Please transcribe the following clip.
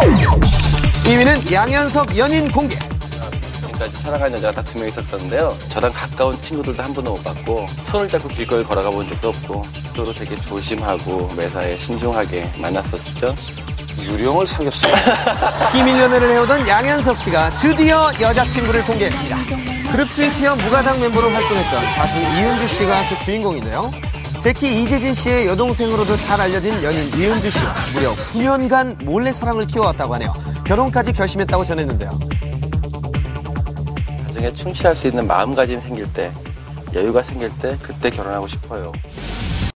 2위는 양현석 연인 공개. 지금까지 사랑하는 여자가 딱 2명 있었었는데요. 저랑 가까운 친구들도 한 번도 못 봤고 손을 잡고 길거리 걸어가 본 적도 없고 서로 되게 조심하고 매사에 신중하게 만났었죠. 유령을 사귀었어요. 비밀연애를 해오던 양현석 씨가 드디어 여자친구를 공개했습니다. 그룹 스위트형 무가당 멤버로 활동했던 가수 이은주 씨가 그 주인공인데요. 특히 이재진 씨의 여동생으로도 잘 알려진 연인 이은주 씨와 무려 9년간 몰래 사랑을 키워왔다고 하네요. 결혼까지 결심했다고 전했는데요. 가정에 충실할 수 있는 마음가짐이 생길 때, 여유가 생길 때 그때 결혼하고 싶어요.